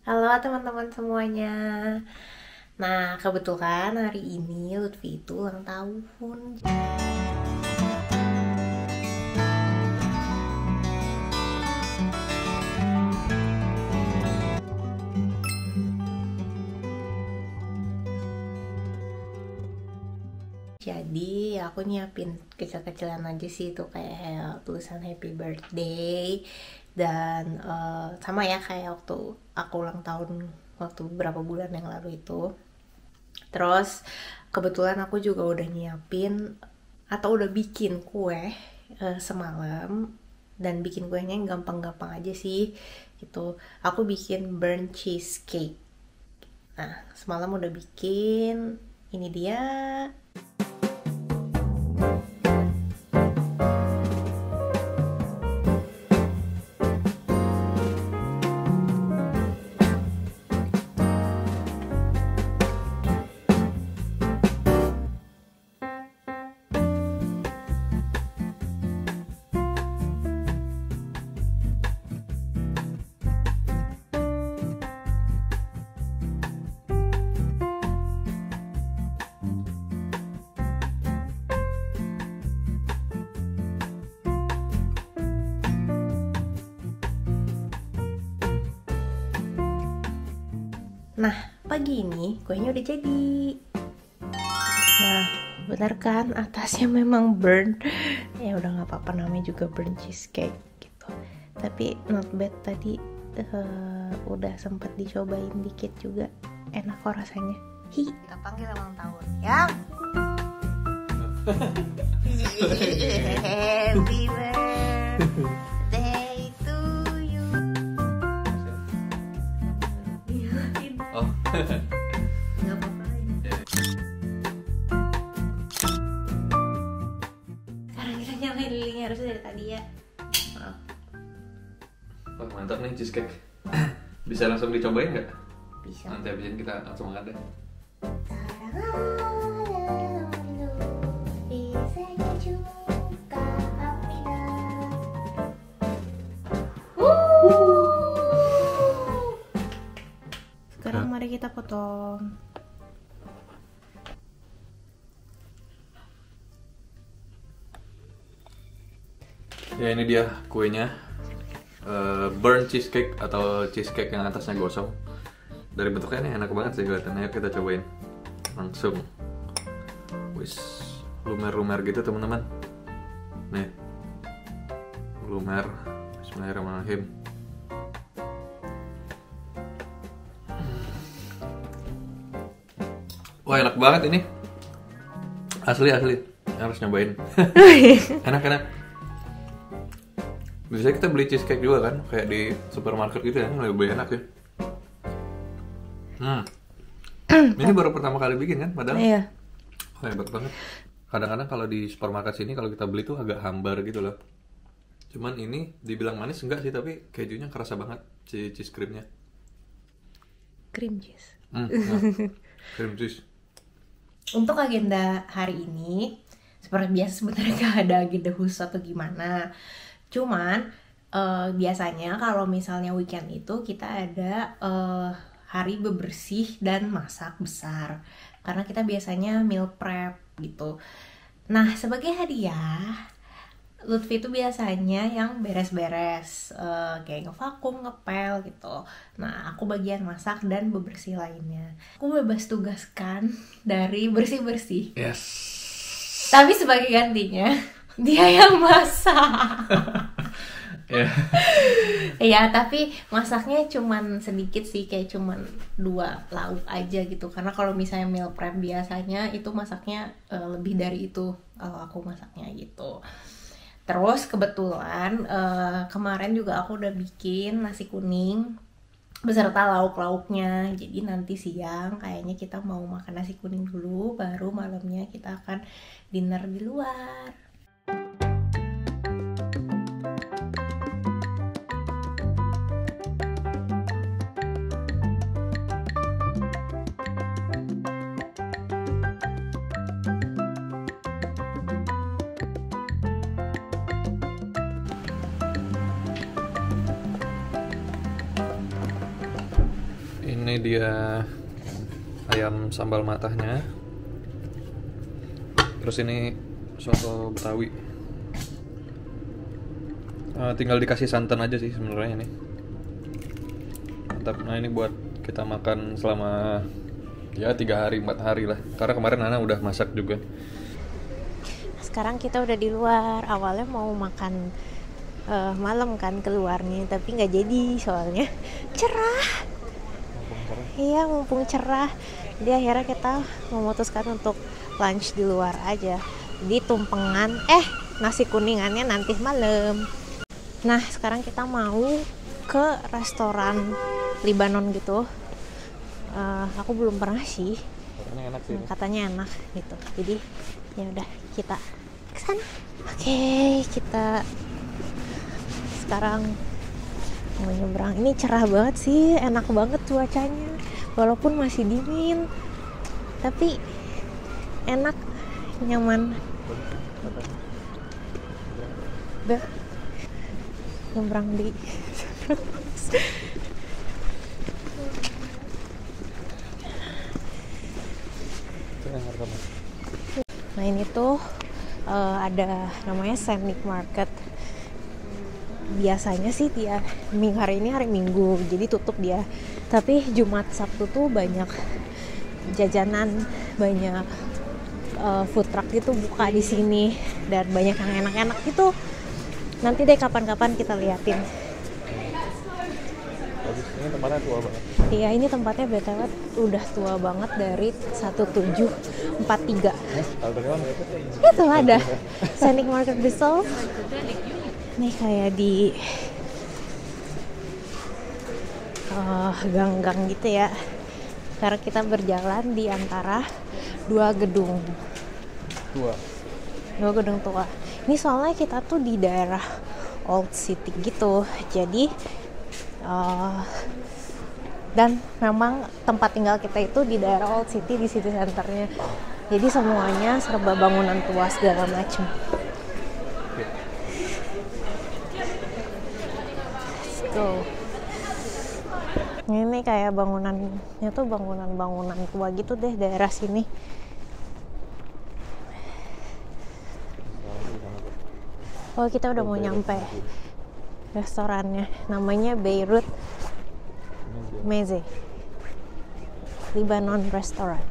Halo teman-teman semuanya. Nah, kebetulan hari ini Lutfi itu ulang tahun. Jadi aku nyiapin kecil-kecilan aja sih, itu kayak tulisan happy birthday. Dan sama ya kayak waktu aku ulang tahun waktu beberapa bulan yang lalu itu. Terus kebetulan aku juga udah nyiapin atau udah bikin kue semalam. Dan bikin kuenya yang gampang-gampang aja sih gitu. Aku bikin burnt cheesecake. Nah, semalam udah bikin. Ini dia. Nah, pagi ini kuenya udah jadi. Nah, bener kan atasnya memang burn. Ya udah nggak apa-apa, namanya juga burn cheesecake gitu. Tapi not bad tadi, udah sempet dicobain dikit juga. Enak kok rasanya. Kita panggil ulang tahun ya. Happy birthday to you. Oh. Nggak apa-apa. Sekarang kita nyalain lilinnya, harusnya dari tadi ya. Maaf. Wah, mantap nih cheesecake. Bisa langsung dicobain nggak? Bisa. Nanti habisin kita langsung makan deh. Sekarang mari kita potong. Ya, ini dia kuenya. Burnt cheesecake atau cheesecake yang atasnya gosong. Dari bentuknya ini enak banget sih kelihatannya. Yuk kita cobain langsung. Wis, lumer-lumer gitu teman-teman. Nih, lumer. Bismillahirrahmanirrahim. Wah, enak banget ini. Asli harus nyobain. Enak. Biasanya kita beli cheesecake juga kan, kayak di supermarket gitu ya, lebih enak ya. Ini baru pertama kali bikin kan, padahal. Iya. Oh, hebat banget. Kadang-kadang kalau di supermarket sini kalau kita beli tuh agak hambar gitu loh. Cuman ini dibilang manis enggak sih, tapi kejunya kerasa banget si cheese creamnya. Cream cheese. Nah, cream cheese. Untuk agenda hari ini, seperti biasa sebenarnya gak ada agenda khusus atau gimana. Cuman biasanya kalau misalnya weekend itu kita ada hari bebersih dan masak besar. Karena kita biasanya meal prep gitu. Nah, sebagai hadiah, Lutfi itu biasanya yang beres-beres, kayak ngevakum, ngepel gitu. Nah, aku bagian masak dan bebersih lainnya. Aku bebas tugaskan dari bersih-bersih. Yes. Tapi sebagai gantinya, dia yang masak. Ya. Ya, tapi masaknya cuman sedikit sih, kayak cuman 2 lauk aja gitu. Karena kalau misalnya meal prep biasanya itu masaknya lebih dari itu kalau aku masaknya gitu. Terus kebetulan kemarin juga aku udah bikin nasi kuning beserta lauk-lauknya. Jadi nanti siang kayaknya kita mau makan nasi kuning dulu, baru malamnya kita akan dinner di luar. Ini dia ayam sambal matahnya. Terus ini soto Betawi. Tinggal dikasih santan aja sih sebenarnya ini. Mantap. Nah ini buat kita makan selama ya 3 hari 4 hari lah. Karena kemarin Nana udah masak juga. Sekarang kita udah di luar. Awalnya mau makan malam kan keluarnya, tapi nggak jadi soalnya cerah. Iya, mumpung cerah. Jadi akhirnya kita memutuskan untuk lunch di luar aja. Jadi tumpengan nasi kuningannya nanti malam. Nah, sekarang kita mau ke restoran Libanon gitu. Aku belum pernah sih. Katanya enak sih. Katanya enak gitu. Jadi ya udah kita ke sana. Oke, kita sekarang mau nyebrang. Ini cerah banget sih, enak banget cuacanya. Walaupun masih dingin, tapi enak, nyaman. Udah nyebrang di Nah ini tuh ada namanya Scenic Market. Biasanya sih dia hari ini hari Minggu, jadi tutup dia. Tapi Jumat Sabtu tuh banyak jajanan, banyak food truck gitu buka di sini, dan banyak yang enak-enak gitu. Nanti deh kapan-kapan kita liatin. Ini tempatnya tua banget. Iya, ini tempatnya BTW udah tua banget dari 1743. Itu ada Scenic Market Bristol. Nih kayak di gang-gang gitu ya. Sekarang kita berjalan di antara dua gedung tua. Ini soalnya kita tuh di daerah Old City gitu. Jadi dan memang tempat tinggal kita itu di daerah Old City, di city centernya. Jadi semuanya serba bangunan tua segala macam. Let's go. Ini kayak bangunannya tuh bangunan tua gitu deh daerah sini. Oh, kita udah mau nyampe restorannya. Namanya Beirut Meze Lebanon Restaurant.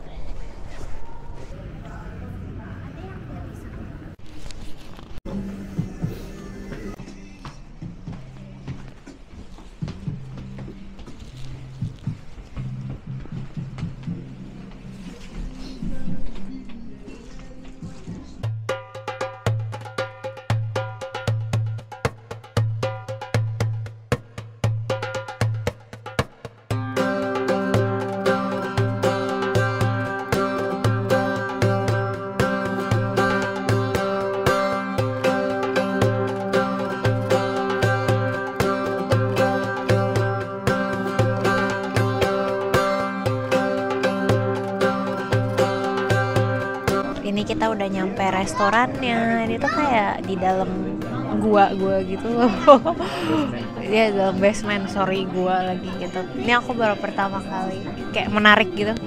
Ini kita udah nyampe restorannya. Ini tuh kayak di dalam gua gitu loh. Dia dalam basement, gua lagi gitu. Ini aku baru pertama kali, kayak menarik gitu.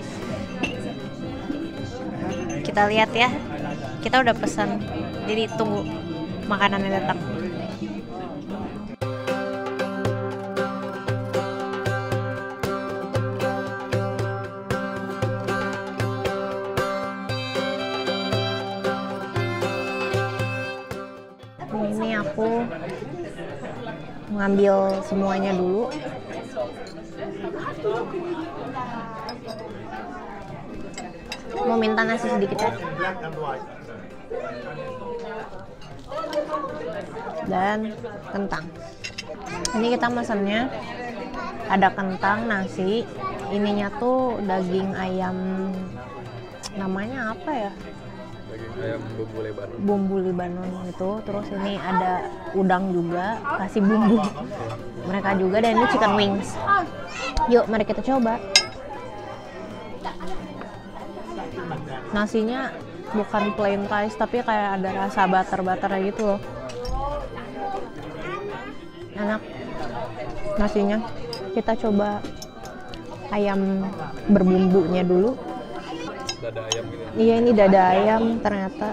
Kita lihat ya. Kita udah pesan, jadi tunggu makanannya datang. Ini aku ngambil semuanya dulu. Mau minta nasi sedikit ya. Dan kentang. Ini kita mesennya ada kentang, nasi. Ininya tuh daging ayam, namanya apa ya? Daging ayam bumbu Lebanon. Bumbu Lebanon itu. Terus ini ada udang juga, kasih bumbu mereka juga. Dan ini chicken wings. Yuk mari kita coba. Nasinya bukan plain rice, tapi kayak ada rasa butter gitu loh. Enak nasinya. Kita coba ayam berbumbunya dulu. Dada ayam gitu. Iya, ini dada ayam ternyata.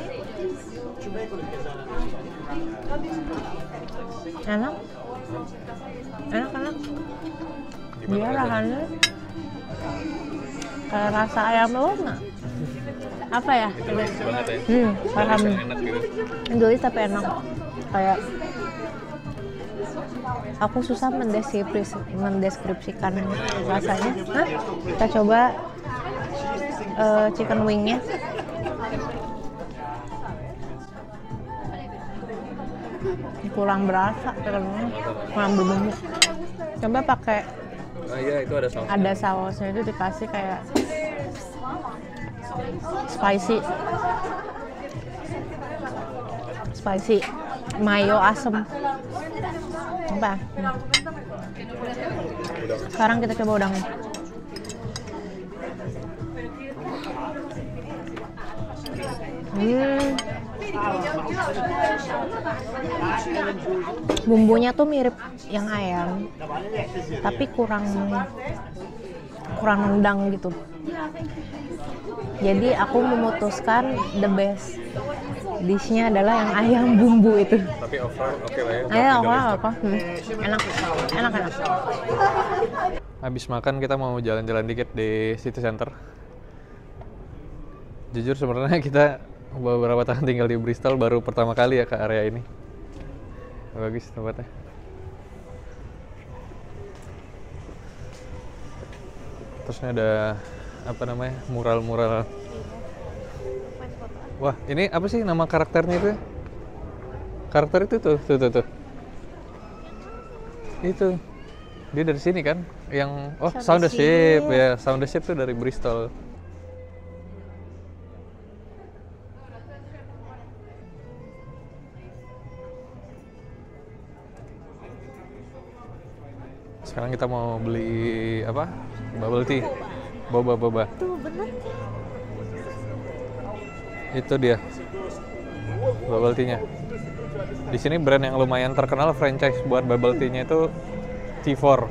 Enak. Enak. Dia rasanya kayak rasa ayam loma. Apa ya? Gelis banget ya. Paham. Enak gitu. Gelis tapi enak. Kayak aku susah mendeskripsikan rasanya. Nah, kita coba chicken wingnya. Kurang berasa chicken wing, kurang berbumbu. Coba pakai Iya, itu ada saus. ada sausnya, itu dikasih kayak spicy mayo asem. Apa? Sekarang kita coba udangnya. Bumbunya tuh mirip yang ayam, tapi kurang nendang gitu. Jadi aku memutuskan the best dishnya adalah yang ayam bumbu itu. Tapi overall oke lah ya. Ayo, apa? Enak. Habis makan kita mau jalan-jalan dikit di City Center. Jujur sebenarnya kita beberapa tahun tinggal di Bristol, baru pertama kali ya ke area ini. Bagus tempatnya. Terus ini ada apa namanya, mural-mural. Wah, ini apa sih nama karakternya itu? Karakter itu tuh. Itu dia dari sini kan? Yang Sound the Ship ya, Sound the Ship tuh dari Bristol. Sekarang kita mau beli apa? Bubble tea. Boba. Tuh bener. Itu dia. Bubble tea-nya. Di sini brand yang lumayan terkenal franchise buat bubble tea-nya itu T4.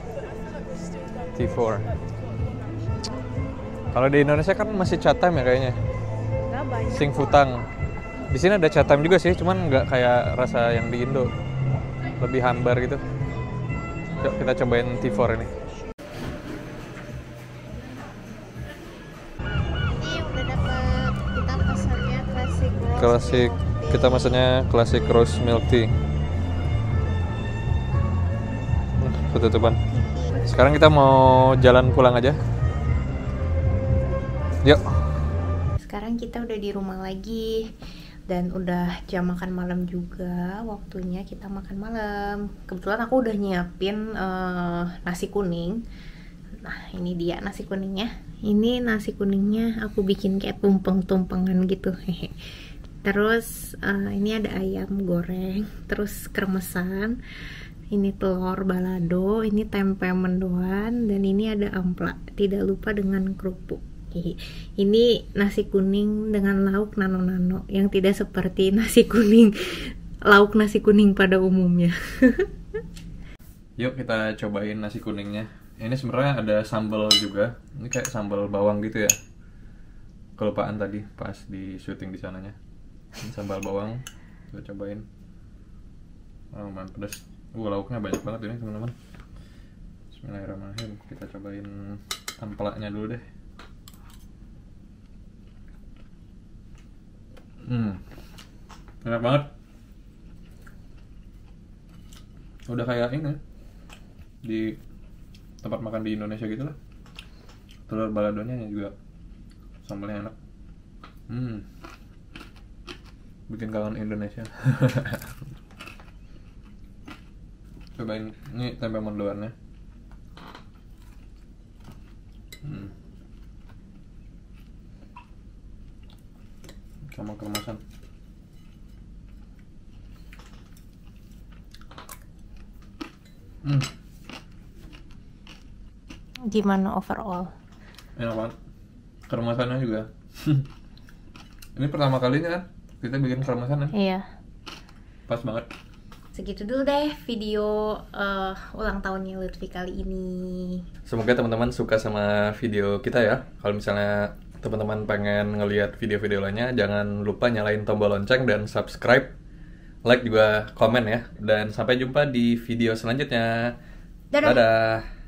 Kalau di Indonesia kan masih Chatham ya kayaknya. Nggak banyak. Sing Futang. Di sini ada Chatham juga sih, cuman nggak kayak rasa yang di Indo. Lebih hambar gitu. Yuk kita cobain T4 ini. Ini udah dapet, kita pesannya Klasik, kita pesannya classic rose milk tea. Ketutupan. Sekarang kita mau jalan pulang aja. Yuk. Sekarang kita udah di rumah lagi dan udah jam makan malam juga, waktunya kita makan malam. Kebetulan aku udah nyiapin nasi kuning. Nah, ini dia nasi kuningnya. Ini nasi kuningnya aku bikin kayak tumpeng-tumpengan gitu. Terus ini ada ayam goreng, terus kremesan. Ini telur balado, ini tempe mendoan, dan ini ada ampla. Tidak lupa dengan kerupuk. Ini nasi kuning dengan lauk nano-nano yang tidak seperti nasi kuning, lauk nasi kuning pada umumnya. Yuk kita cobain nasi kuningnya. Ini sebenarnya ada sambal juga. Ini kayak sambal bawang gitu ya. Kelupaan tadi pas di syuting di sananya. Ini sambal bawang. Kita cobain. Oh, man, pedas. Lauknya banyak banget ini teman-teman. Bismillahirrahmanirrahim. Kita cobain amplaknya dulu deh. Enak banget. Udah kayak ini di tempat makan di Indonesia gitu lah. Telur baladonya juga sambalnya enak. Bikin kangen Indonesia. Cobain ini tempe mendoannya. Sama kemasan. Gimana overall? Enak banget. Keremasannya juga. Ini pertama kalinya kan kita bikin keremasan ya? Iya. Pas banget. segitu dulu deh video ulang tahunnya Lutfi kali ini. Semoga teman-teman suka sama video kita ya. Kalau misalnya teman-teman pengen ngelihat video-video lainnya, jangan lupa nyalain tombol lonceng dan subscribe, like juga komen ya. Dan sampai jumpa di video selanjutnya. Dadah. Dadah.